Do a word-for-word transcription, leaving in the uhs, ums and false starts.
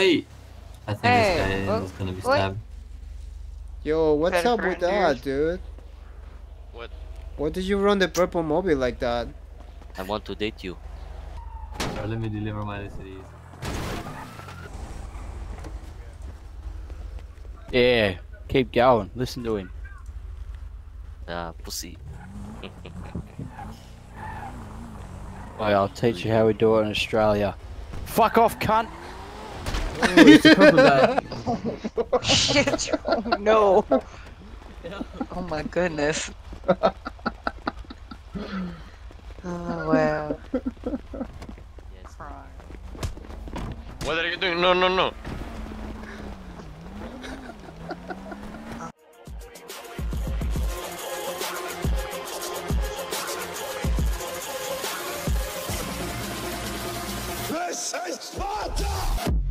Oi! I think Hey, this guy what- is gonna be what? stabbed. Yo, what's Better up with that, friend, dude? What? Why did you run the purple mobile like that? I want to date you. Bro, let me deliver my cities. Yeah, keep going. Listen to him. Ah, pussy. Wait, I'll teach you how we do it in Australia. Fuck off, cunt! Oh, it's a purple guy. Shit! Oh, no! Oh my goodness. Oh wow. Yes. What are you doing? No, no, no. This is Sparta!